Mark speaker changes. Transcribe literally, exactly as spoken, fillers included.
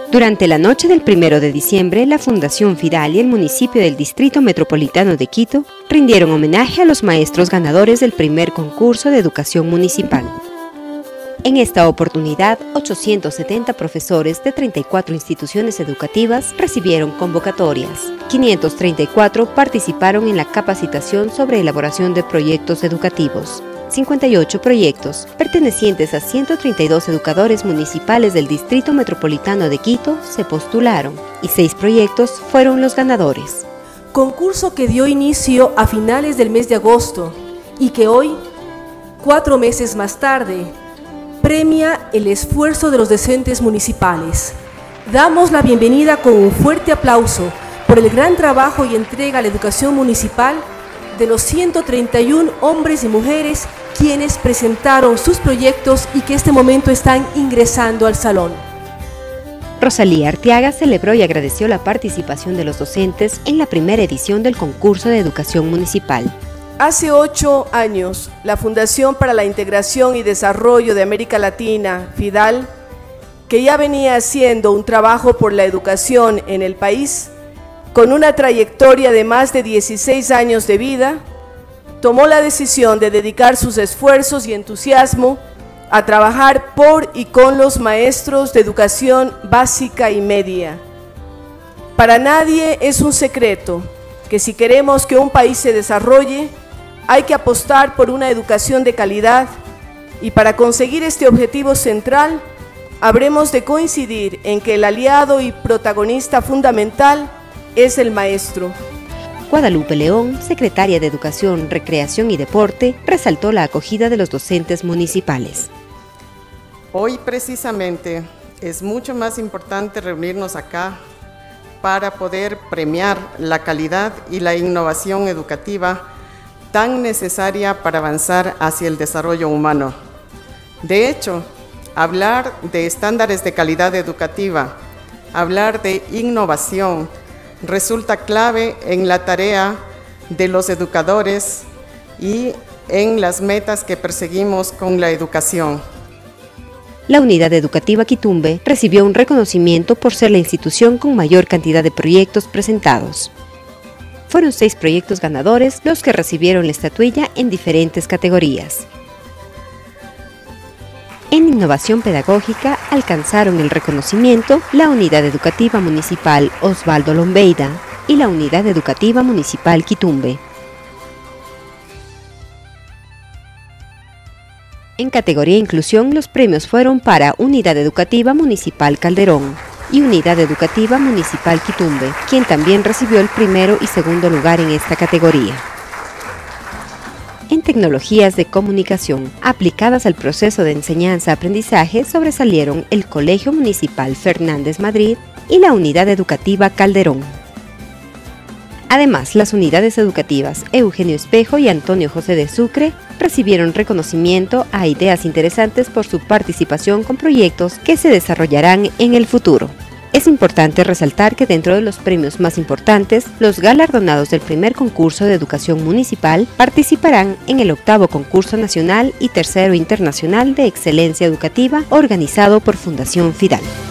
Speaker 1: Durante la noche del primero de diciembre, la Fundación Fidal y el municipio del Distrito Metropolitano de Quito rindieron homenaje a los maestros ganadores del primer concurso de educación municipal. En esta oportunidad, ochocientos setenta profesores de treinta y cuatro instituciones educativas recibieron convocatorias. quinientos treinta y cuatro participaron en la capacitación sobre elaboración de proyectos educativos. cincuenta y ocho proyectos, pertenecientes a ciento treinta y dos educadores municipales del Distrito Metropolitano de Quito, se postularon, y seis proyectos fueron los ganadores.
Speaker 2: Concurso que dio inicio a finales del mes de agosto y que hoy, cuatro meses más tarde, premia el esfuerzo de los docentes municipales. Damos la bienvenida con un fuerte aplauso por el gran trabajo y entrega a la educación municipal de los ciento treinta y uno hombres y mujeres quienes presentaron sus proyectos y que en este momento están ingresando al salón.
Speaker 1: Rosalía Arteaga celebró y agradeció la participación de los docentes en la primera edición del concurso de educación municipal.
Speaker 2: Hace ocho años, la Fundación para la Integración y Desarrollo de América Latina, Fidal, que ya venía haciendo un trabajo por la educación en el país, con una trayectoria de más de dieciséis años de vida, tomó la decisión de dedicar sus esfuerzos y entusiasmo a trabajar por y con los maestros de educación básica y media. Para nadie es un secreto que si queremos que un país se desarrolle, hay que apostar por una educación de calidad y para conseguir este objetivo central, habremos de coincidir en que el aliado y protagonista fundamental es el maestro.
Speaker 1: Guadalupe León, secretaria de Educación, Recreación y Deporte, resaltó la acogida de los docentes municipales.
Speaker 3: Hoy precisamente es mucho más importante reunirnos acá para poder premiar la calidad y la innovación educativa tan necesaria para avanzar hacia el desarrollo humano. De hecho, hablar de estándares de calidad educativa, hablar de innovación, resulta clave en la tarea de los educadores y en las metas que perseguimos con la educación.
Speaker 1: La Unidad Educativa Quitumbe recibió un reconocimiento por ser la institución con mayor cantidad de proyectos presentados. Fueron seis proyectos ganadores los que recibieron la estatuilla en diferentes categorías. En innovación pedagógica alcanzaron el reconocimiento la Unidad Educativa Municipal Osvaldo Lombeida y la Unidad Educativa Municipal Quitumbe. En categoría Inclusión, los premios fueron para Unidad Educativa Municipal Calderón y Unidad Educativa Municipal Quitumbe, quien también recibió el primero y segundo lugar en esta categoría. En tecnologías de comunicación aplicadas al proceso de enseñanza-aprendizaje sobresalieron el Colegio Municipal Fernández Madrid y la Unidad Educativa Calderón. Además, las unidades educativas Eugenio Espejo y Antonio José de Sucre recibieron reconocimiento a ideas interesantes por su participación con proyectos que se desarrollarán en el futuro. Es importante resaltar que dentro de los premios más importantes, los galardonados del primer concurso de educación municipal participarán en el octavo concurso nacional y tercero internacional de excelencia educativa organizado por Fundación Fidal.